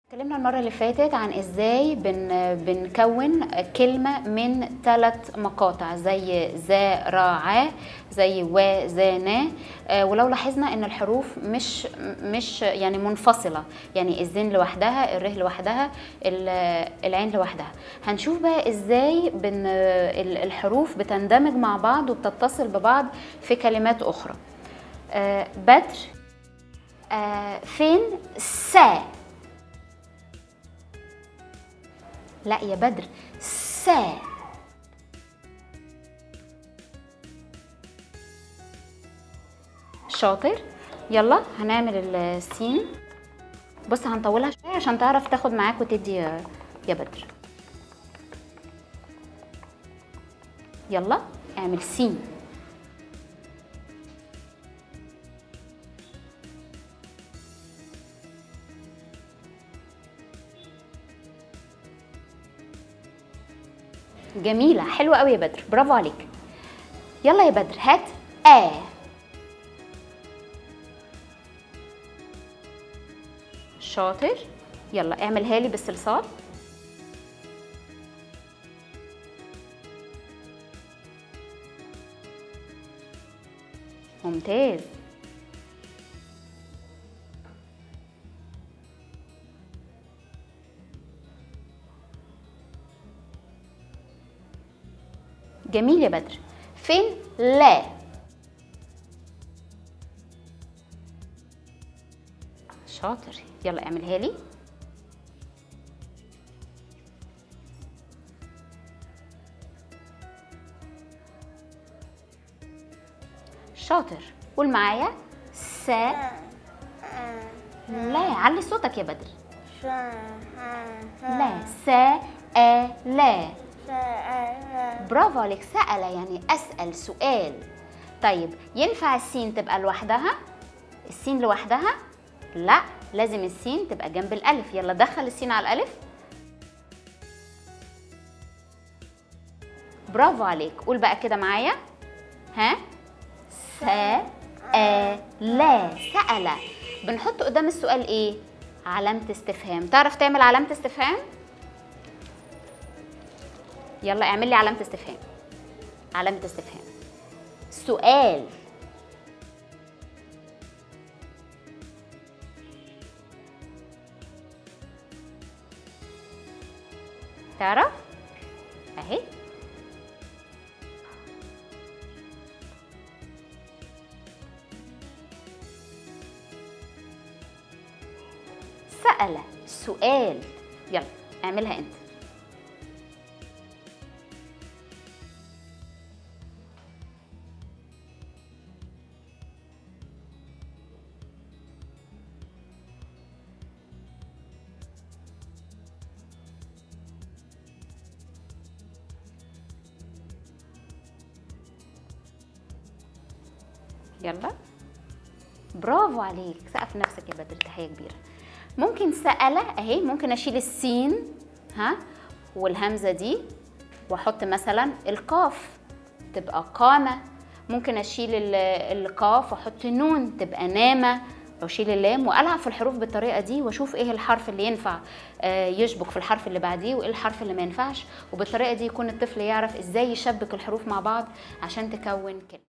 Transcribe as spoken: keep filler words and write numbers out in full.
اتكلمنا المرة اللي فاتت عن ازاي بن بنكون كلمة من ثلاث مقاطع زي ذا را ع زي و ذا نا. آه ولو لاحظنا ان الحروف مش مش يعني منفصلة، يعني الزين لوحدها، الره لوحدها، العين لوحدها. هنشوف بقى ازاي بن الحروف بتندمج مع بعض وبتتصل ببعض في كلمات اخرى. آه بدر، آه فين سا، لا يا بدر سا. شاطر. يلا هنعمل السين. بص هنطولها شويه عشان تعرف تاخد معاك وتدي يا بدر. يلا اعمل سين. جميلة، حلوة قوي يا بدر، برافو عليك. يلا يا بدر هات آ. شاطر. يلا اعملها لي بالصلصال. ممتاز. جميل يا بدر. فين لا؟ شاطر. يلا اعملها لي. شاطر. قول معايا سا. لا، علي صوتك يا بدر. لا سا آ لا. برافو عليك. سأل يعني أسأل سؤال. طيب ينفع السين تبقى لوحدها؟ السين لوحدها؟ لا، لازم السين تبقى جنب الألف. يلا دخل السين على الألف. برافو عليك. قول بقى كده معايا. ها؟ سا آ لا. سأل. بنحط قدام السؤال ايه؟ علامة استفهام. تعرف تعمل علامة استفهام؟ يلا اعمل لي علامة استفهام. علامة استفهام. سؤال. تعرف؟ اهي. سأل. سؤال. يلا اعملها انت. يلا برافو عليك. سقف نفسك يا بدر، تحية كبيرة. ممكن سأل اهي، ممكن اشيل السين ها والهمزة دي واحط مثلا القاف تبقى قامة. ممكن اشيل القاف واحط نون تبقى نامة، واشيل اللام والعب في الحروف بالطريقة دي واشوف ايه الحرف اللي ينفع يشبك في الحرف اللي بعديه وايه الحرف اللي ما ينفعش، وبالطريقة دي يكون الطفل يعرف ازاي يشبك الحروف مع بعض عشان تكون كلمة.